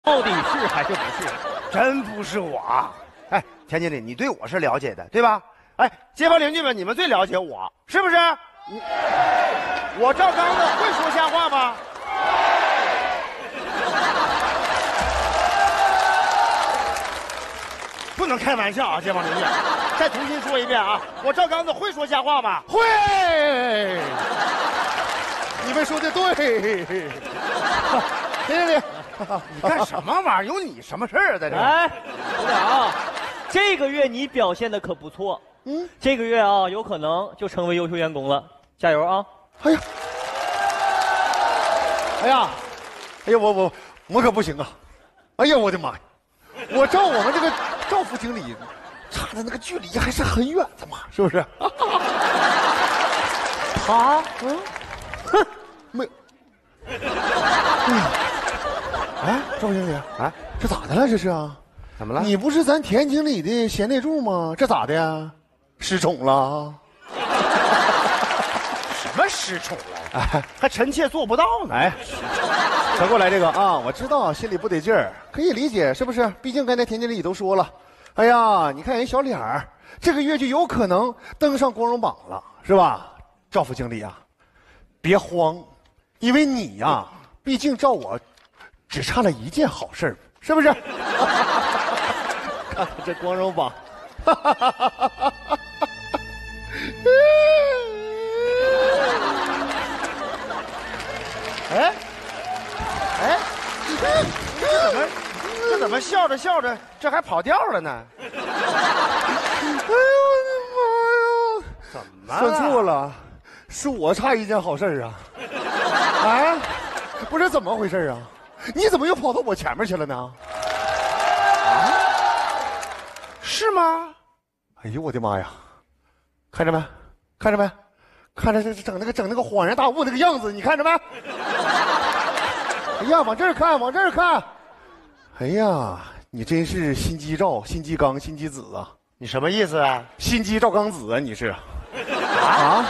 到底是还是不是？ 真不是我。哎，田经理，你对我是了解的，对吧？哎，街坊邻居们，你们最了解我，是不是？我赵刚子会说瞎话吗？不能开玩笑啊，街坊邻居！再重新说一遍啊，我赵刚子会说瞎话吗？ 会。你们说的对。田经理， 你干什么玩意儿？有你什么事儿啊？在这？ 哎，组长，这个月你表现的可不错。这个月啊，有可能就成为优秀员工了，加油啊！ 哎呀，我可不行啊！哎呀，我的妈呀！我照我们这个赵副经理，差的那个距离还是很远的嘛，是不是？ 他， 哼，没有。哎，赵经理，哎，这咋的了？这是啊？ 怎么了？ 你不是咱田经理的贤内助吗？这咋的呀？失宠了？ 什么失宠了？哎，还臣妾做不到呢。 哎，传过来这个啊，我知道心里不得劲儿，可以理解，是不是？毕竟刚才田经理都说了，哎呀，你看人小脸儿，这个月就有可能登上光荣榜了，是吧？赵副经理啊，别慌，因为你呀，毕竟照我只差了一件好事儿，是不是？看看这光荣榜。 哎，哎，这怎么笑着笑着，这还跑调了呢？ 哎呦我的妈呀！ 怎么算错了，是我差一件好事啊！啊，不是怎么回事啊？你怎么又跑到我前面去了呢？ 是吗？ 哎呦我的妈呀！看着没？看着没？看着这整那个恍然大悟那个样子，你看着没？哎呀，往这儿看，往这儿看！哎呀，你真是心机赵、心机刚、心机子啊！ 你什么意思啊？ 心机赵刚子啊，你是？啊？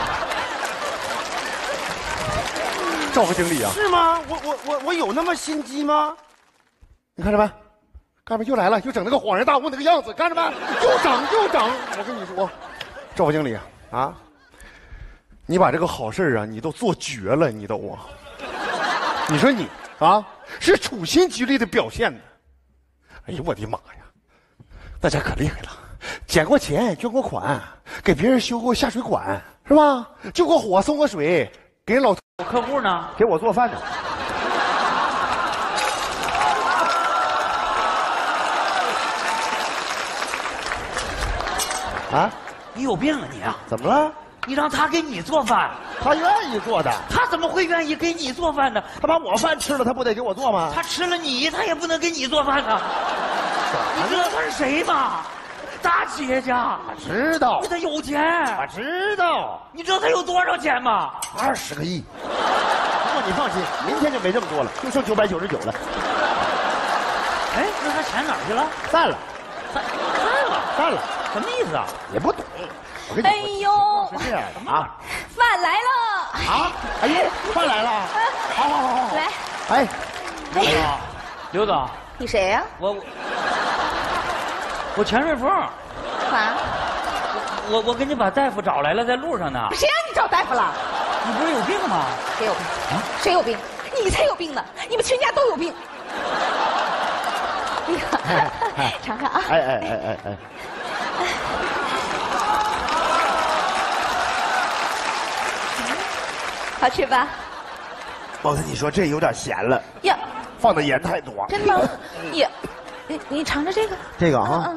赵副经理啊？ 是吗？我有那么心机吗？ 你看着没？看着没？又来了，又整那个恍然大悟那个样子，看着没？又整！我跟你说，赵副经理啊，你把这个好事啊，你都做绝了，你都啊！你说你啊，是处心积虑的表现呢。哎呦我的妈呀，大家可厉害了，捡过钱，捐过款，给别人修过下水管，是吧？救过火，送过水，给人老客户呢？ 给我做饭呢。啊， 你有病啊你啊！ 怎么了？ 你让他给你做饭， 他愿意做的。 他怎么会愿意给你做饭呢？ 他把我饭吃了，他不得给我做吗？ 他吃了你，他也不能给你做饭啊！你知道他是谁吗？大企业家。 我知道。 他有钱。 我知道。 你知道他有多少钱吗 ？20个亿。不过你放心，明天就没这么多了，就剩999了。 哎，那他钱哪儿去了？ 散了。散了。 什么意思啊？ 也不懂。我跟你说， 哎呦， 是这样的啊。 饭来了。 啊！哎呦，饭来了。好。 来。 哎， 刘总， 你谁呀？ 我钱瑞峰。 啊？ 我给你把大夫找来了，在路上呢。 谁让你找大夫了？ 你不是有病吗？ 谁有病？啊？谁有病？你才有病呢！你们全家都有病。尝尝啊！ 哎。 好吃吧？ 我跟你说，这有点咸了。 呀， 放的盐太多。 真的？呀，你尝尝这个。 这个啊。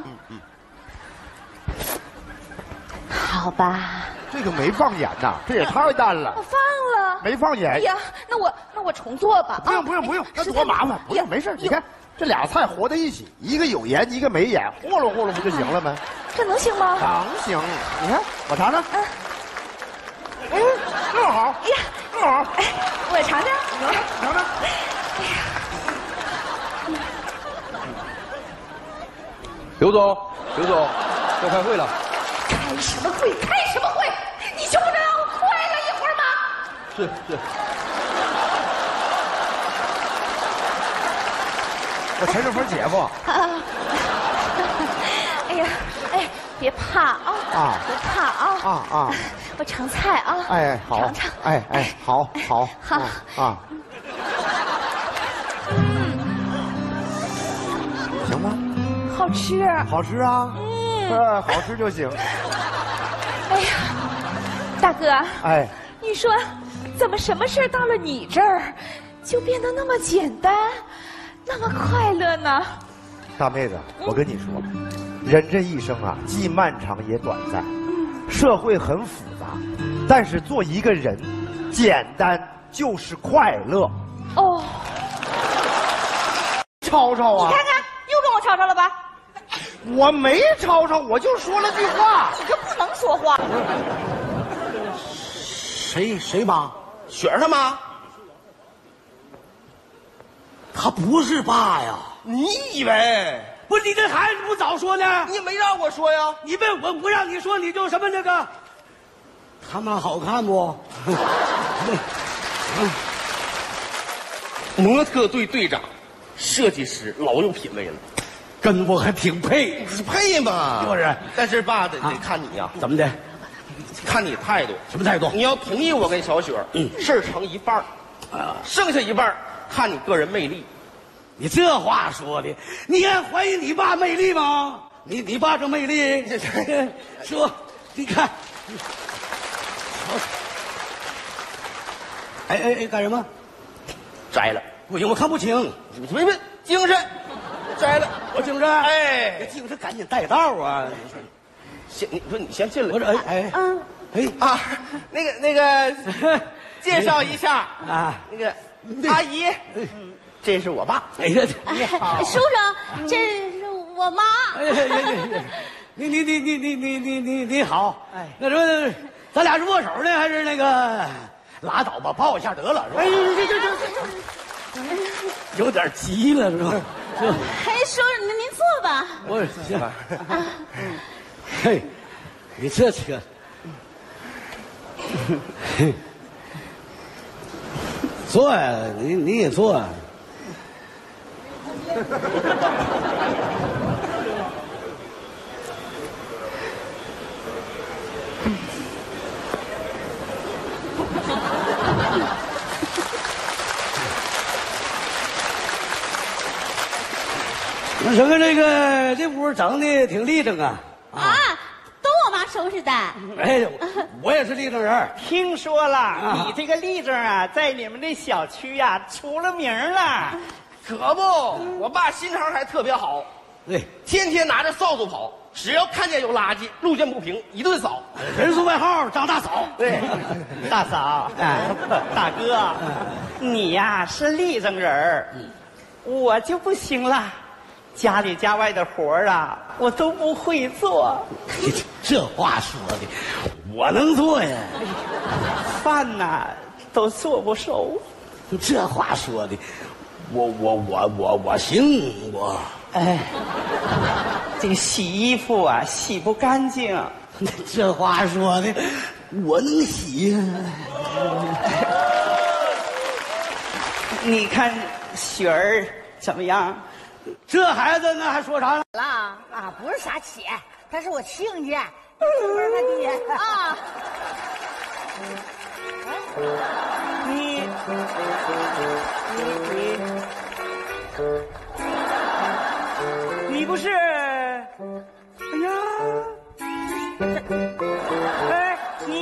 好吧。 这个没放盐呐，这也太淡了。 我放了。 没放盐。 呀，那我重做吧。 不用，那多麻烦。不用，没事。你看这俩菜和在一起，一个有盐，一个没盐，和弄不就行了吗？ 这能行吗？ 能行。你看，我尝尝。正好。 哎呀， 正好。 哎，我尝尝。 尝尝。 刘总，要开会了。 开什么会？你就不能让我快乐一会儿吗？ 是。 我陈世峰姐夫。 哎呀，哎，别怕啊！别怕啊！我尝菜啊！ 哎，好， 尝尝。 哎，好。 好。 行吗？ 好吃。 好吃啊！好吃就行。 哎呀，大哥， 哎， 你说，怎么什么事到了你这儿，就变得那么简单，那么快乐呢？ 大妹子，我跟你说，人这一生啊，既漫长也短暂，社会很复杂，但是做一个人，简单就是快乐。 哦， 吵吵啊！ 你看看，又跟我吵吵了吧？ 我没吵吵，我就说了句话。 你就不能说话？ 谁妈？雪儿他妈？他不是爸呀！ 你以为？ 不是你这孩子不早说呢？ 你没让我说呀？ 你问我不让你说，你就什么那个？他妈好看不？ 模特队队长，设计师老有品位了， 跟我还挺配， 配嘛？ 是不是？ 但是爸得看你呀， 怎么的？ 看你态度。 什么态度？ 你要同意我跟小雪，事儿成一半剩下一半看你个人魅力。 你这话说的，你还怀疑你爸魅力吗？你爸这魅力，说，你看，哎，干什么？ 摘了， 不行，我看不清。 没精神，摘了， 我精神。 哎， 精神赶紧带道啊！ 先你说你先进来。 我说啊，那个，介绍一下啊， 那个阿姨，这是我爸。 哎呀， 叔叔，这是我妈。 你好。哎，那说咱俩是握手呢，还是那个？拉倒吧，抱一下得了，是吧？这有点急了，是吧？ 哎，叔叔，您坐吧。 我行吧。嘿，你这个，坐呀，你也坐。那什么，这屋整的挺立正啊！ 啊，都我妈收拾的。 哎，我也是立正人。 听说了，你这个立正啊，在你们这小区呀出了名了。 可不，我爸心肠还特别好， 对， 天天拿着扫帚跑，只要看见有垃圾，路见不平一顿扫。 人送外号张大嫂。 对， 大嫂，大哥，你呀是立正人儿，我就不行了。家里家外的活儿啊，我都不会做。 这话说的，我能做呀。 饭呐都做不熟。 这话说的，我行我。 哎，这个洗衣服啊洗不干净。 这话说的，我能洗呀。 你看雪儿怎么样？ 这孩子那还说啥呢？ 啊，不是啥钱，他是我亲家，不是他爹啊。 你不是？哎呀，哎，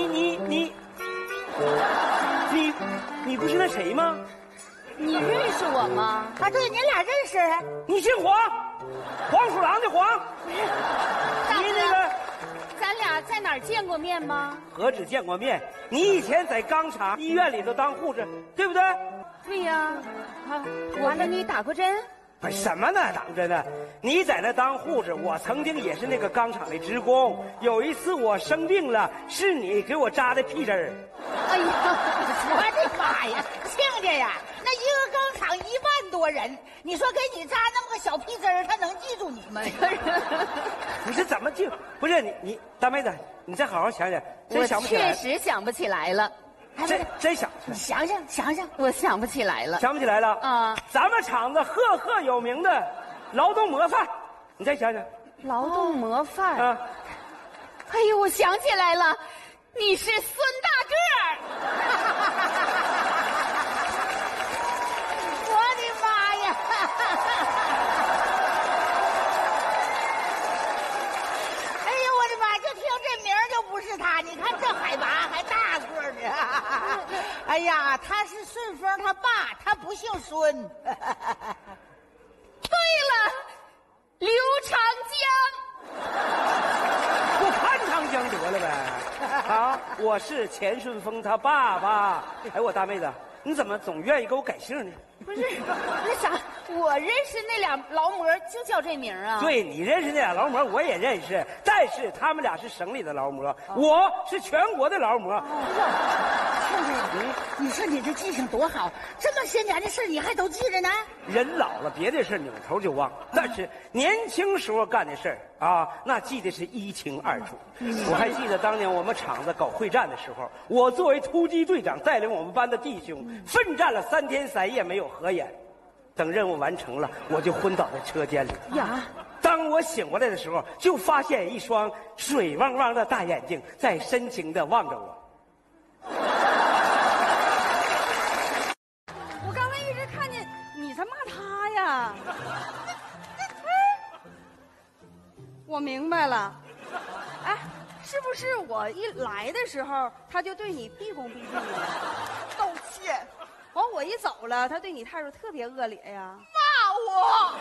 你不是那谁吗？ 你认识我吗？啊，对，你俩认识。 你姓黄，黄鼠狼的黄。你那个， 咱俩在哪儿见过面吗？ 何止见过面？你以前在钢厂、医院里头当护士，对不对？ 对呀。啊，完了，你打过针？ 不是什么呢，当真的？你在那当护士，我曾经也是那个钢厂的职工。有一次我生病了，是你给我扎的屁针儿。 哎呀，我的妈呀，亲家呀！那一个钢厂1万多人，你说给你扎那么个小屁针儿，他能记住你吗？ 你是怎么记？不是你大妹子，你再好好想想，真想不起来。 确实想不起来了。 真想你想想， 我想不起来了。 想不起来了啊！ 咱们厂子赫赫有名的劳动模范，你再想想。 劳动模范啊！ 哎呦，我想起来了，你是孙大个儿。 我的妈呀！哎呦，我的妈！就听这名儿就不是他。你看这海拔还大个儿呢。哎呀，他是顺丰他爸，他不姓孙。 对了，刘长江。 不潘长江得了呗。啊，我是钱顺丰他爸爸。哎，我大妹子，你怎么总愿意给我改姓呢？ 不是，那啥，我认识那俩劳模就叫这名啊。 对，你认识那俩劳模，我也认识，但是他们俩是省里的劳模，我是全国的劳模。 你说你这记性多好，这么些年的事你还都记着呢？ 人老了，别的事扭头就忘，但是年轻时候干的事啊，那记得是一清二楚。我还记得当年我们厂子搞会战的时候，我作为突击队长，带领我们班的弟兄奋战了3天3夜没有合眼。等任务完成了，我就昏倒在车间里。 呀！ 当我醒过来的时候，就发现一双水汪汪的大眼睛在深情地望着我。 我刚才一直看见你在骂他呀。我明白了。哎，是不是我一来的时候他就对你毕恭毕敬的道歉？完我一走了，他对你态度特别恶劣呀，骂我。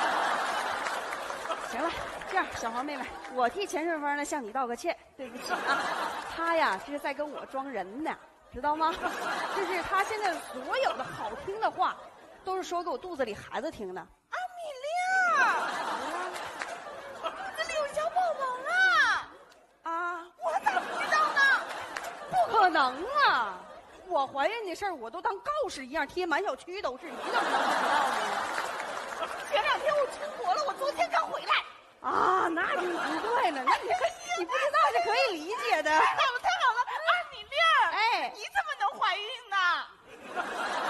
行了，这样小黄妹妹，我替钱顺丰呢向你道个歉，对不起啊。他呀这是在跟我装人呢，知道吗？就是他现在所有的好听的话，都是说给我肚子里孩子听的。啊，米粒儿，这里有小宝宝了。啊，我怎么知道呢？不可能啊！我怀孕的事儿，我都当告示一样贴满小区都是，你怎么能不知道呢？前2天我出国了，我昨天刚回来。啊，那就不对了，那你不知道是可以理解的。太好了，太好了！啊，米粒儿，哎，你怎么能怀孕呢？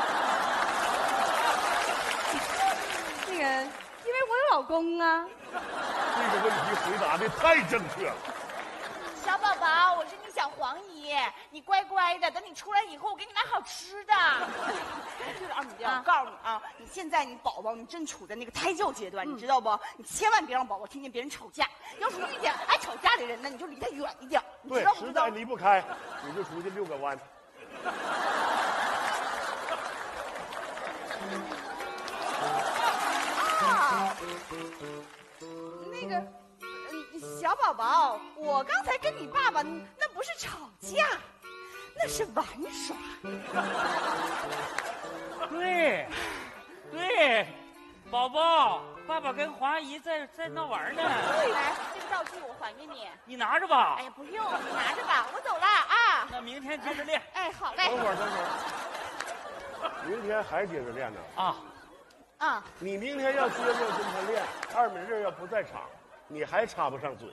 那个，因为我有老公啊。 这个问题回答的太正确了。 小宝宝，我是你小黄姨，你乖乖的，等你出来以后，我给你买好吃的。 就是啊，米粒，我告诉你啊，你现在你宝宝你正处在那个胎教阶段，你知道不？你千万别让宝宝听见别人吵架。要是遇见爱吵架的人呢，你就离他远一点。 对，实在离不开，你就出去遛个弯。 那个。小宝宝，我刚才跟你爸爸那不是吵架，那是玩耍。 对，宝宝，爸爸跟黄阿姨在那玩呢。 来，这个道具我还给你， 你拿着吧。 哎呀，不用，你拿着吧，我走了啊。 那明天接着练。 哎，好嘞。 等会儿，明天还接着练呢？ 啊， 你明天要接着跟他练，二美人要不在场。你还插不上嘴，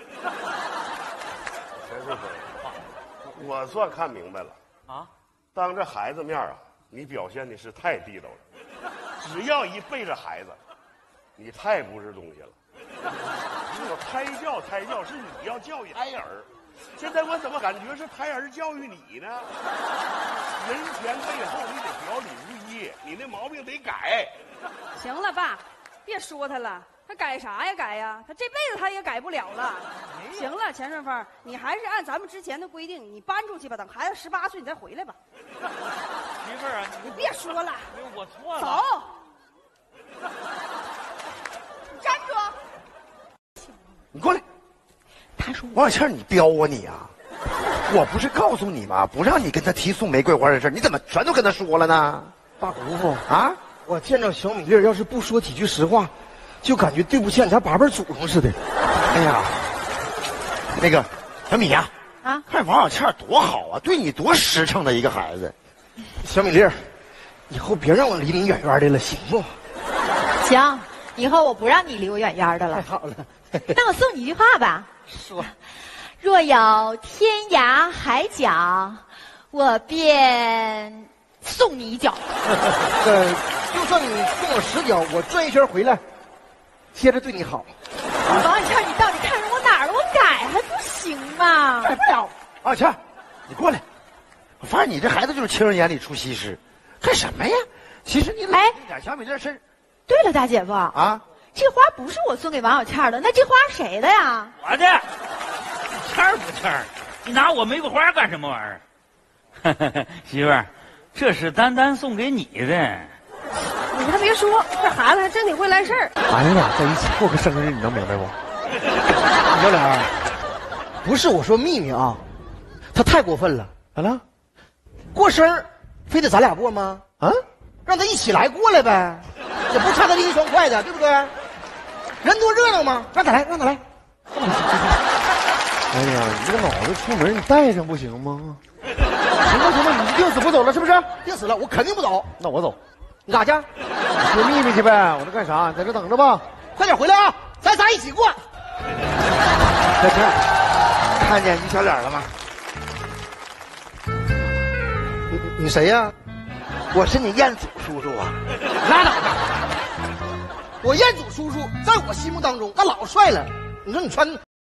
陈顺丰，我算看明白了啊！当着孩子面啊，你表现的是太地道了。只要一背着孩子，你太不是东西了。我胎教是你要教育胎儿，现在我怎么感觉是胎儿教育你呢？人前背后你得表里如一，你那毛病得改。 行了，爸，别说他了。他改啥呀改呀？他这辈子他也改不了了。行了，钱顺丰，你还是按咱们之前的规定，你搬出去吧，等孩子18岁你再回来吧。 媳妇儿啊， 你别说了， 我错了。 走， 站住！ 你过来。 他说王小倩，你彪啊你啊！我不是告诉你吗？不让你跟他提送玫瑰花的事，你怎么全都跟他说了呢？ 大姑父啊，我见着小米粒要是不说几句实话，就感觉对不起俺家八辈祖宗似的。 哎呀，那个小米呀，看王小倩多好啊，对你多实诚的一个孩子。 小米粒，以后别让我离你远远的了，行不？ 行，以后我不让你离我远远的了。 太好了。 那我送你一句话吧。 说。 若有天涯海角， 我便送你一脚。 就算你送我10脚，我转一圈回来，接着对你好。 王小倩，你到底看上我哪儿了？我改还不行吗？ 改不了。 王小倩，你过来。我发现你这孩子就是情人眼里出西施，干什么呀？其实你冷静点，小米这事。 对了，大姐夫啊，这花不是我送给王小倩的，那这花谁的呀？ 我的。欠儿不欠儿？你拿我玫瑰花干什么玩意儿？媳妇儿，这是丹丹送给你的。 你跟他别说，这孩子还真挺会来事儿。 俺俩在一起过个生日，你能明白不？ 小脸，不是我说秘密啊，他太过分了。 咋了？ 过生日非得咱俩过吗？啊，让他一起来过来呗，也不差他这一双筷子，对不对？人多热闹吗？让他来，让他来。 哎呀，你这个脑子出门你带上不行吗？行吧行吧，你定死不走了是不是？ 定死了，我肯定不走。 那我走。 你干啥去？ 学秘密去呗。我这干啥？你在这等着吧。 快点回来啊！咱仨一起过。 小倩，看见于小脸了吗？ 你谁呀？ 我是你彦祖叔叔啊。 拉倒吧！我彦祖叔叔在我心目当中那老帅了。你说你穿